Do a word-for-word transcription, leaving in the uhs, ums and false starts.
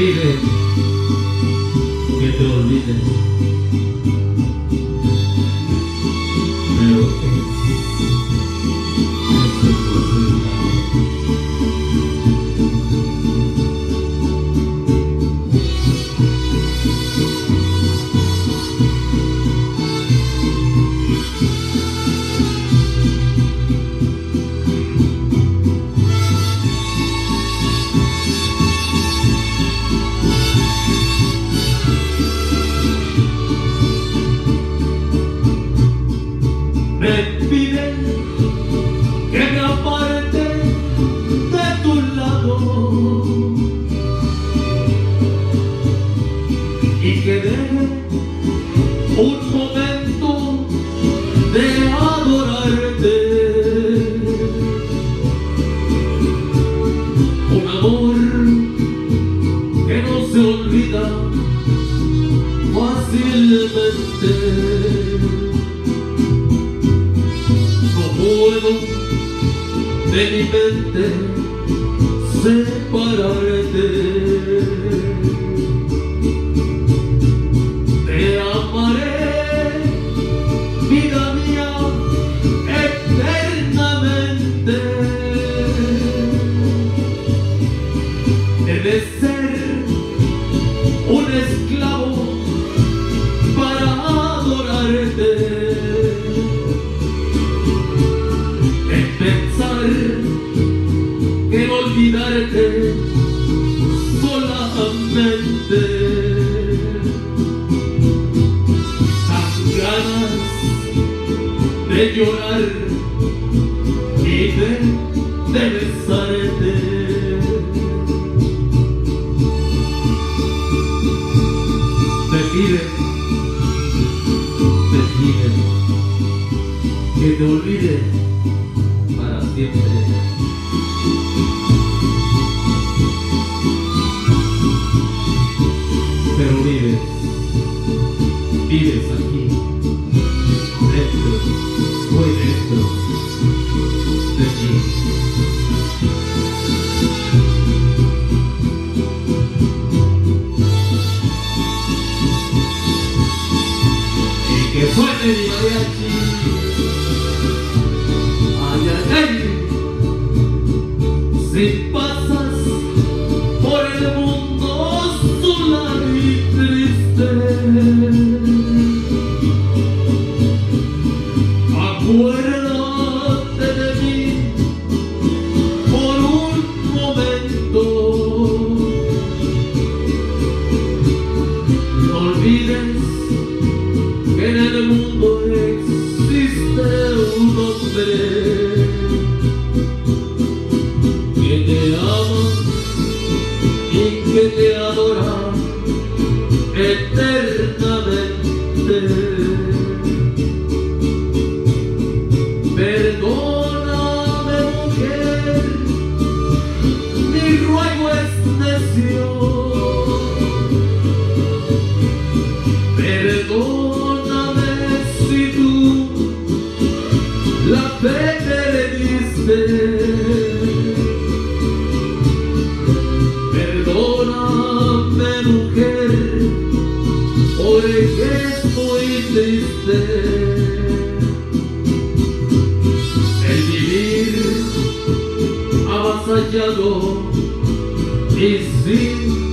pide que te olvides, pero es imposible. Me piden que me aparte de tu lado y que deje un momento de adorarte, un amor que no se olvida fácilmente. Puedo de mi mente separarte. Te amaré, vida mía, eternamente. He de ser un esclavo para adorarte. Que olvidarte solamente. Las ganas de llorar y de, de besarte. Te piden, te piden que te olvides para siempre. Pero vives, vives aquí, dentro, muy dentro de ti. Y que suene mi mariachi. Ay, ay, ay. Si pasas por el mundo sola y triste, acuérdate de mí por un momento. No olvides que en el mundo existe un hombre que te ama y que te adora eternamente. Perdóname, mujer, mi ruego es necio. Perdóname si tú la fe perdiste. Perdóname, mujer, porque es muy triste el vivir avasallado y sin